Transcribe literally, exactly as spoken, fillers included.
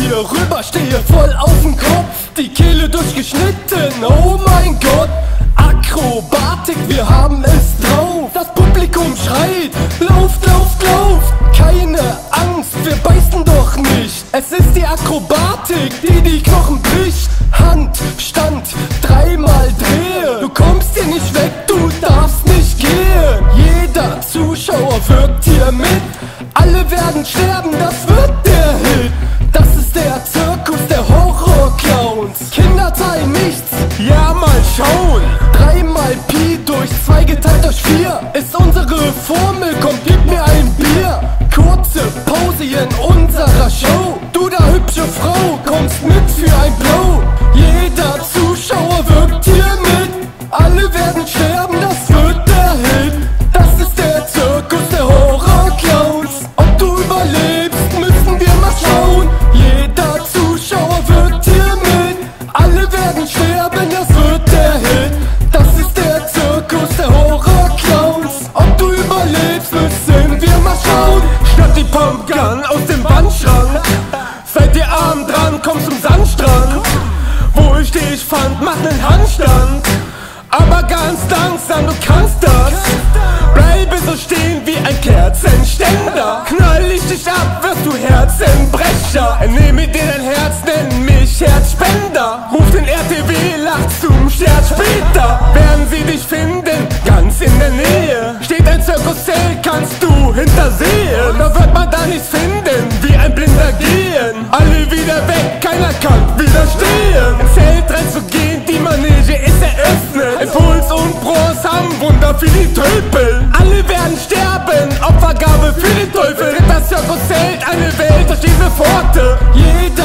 hier rüber, stehe voll auf'm Kopf, die Kehle durchgeschnitten, oh mein Gott. Akrobatik, wir haben es drauf. Das Publikum schreit, lauft, lauft, lauft. Keine Angst, wir beißen doch nicht. Es ist die Akrobatik, die die Knochen bricht. Handstand, dreimal drehe. Du kommst hier nicht weg, du darfst nicht gehen. Jeder Zuschauer wirkt hier mit. Alle werden sterben, das wird der Hit. Das ist der Zirkus der Horrorclowns. Kinder teilen nichts, ja mal schauen. Dreimal Pi durch zwei geteilt durch vier ist unsere Formel, komm gib mir ein Bier. Kurze Pause hier in unserer Show. Du da hübsche Frau, kommst mit für ein Blow. Jeder Zuschauer wirkt hier mit. Alle werden sterben, das wird der Hit. Das ist der Zirkus der Horrorclowns. Ob du überlebst, müssen wir mal schauen. Jeder Zuschauer wirkt hier mit. Alle werden sterben, das wird der Hit. Das ist der Zirkus der Horrorclowns. Ob du überlebst, müssen wir mal schauen. Schnapp die Pumpgun aus dem Wandschrank. Seid ihr arm dran, komm zum Sandstrand. Wo ich dich fand, mach nen Handstand. Aber ganz langsam, du kannst das. Bleibe so stehen wie ein Kerzenständer. Knall ich dich ab, wirst du Herzenbrecher. Entnehme dir dein Herz, nenn mich Herzspender. Ruf den R T W, lach zum Scherz später. Werden sie dich finden, ganz in der Nähe. Steht ein Zirkuszelt, kannst du hintersehen. Da wird man da nichts finden, wie ein Blinder gehen. Alle wieder weg, keiner kann widerstehen. Ins Zelt reinzugehen, die Manege ist eröffnet. Impuls und Bronze haben Wunder für die Tölpel. Alle werden sterben, Opfergabe für den Teufel. Ritt das Zirkuszelt, eine Welt durch diese Pforte. Jeder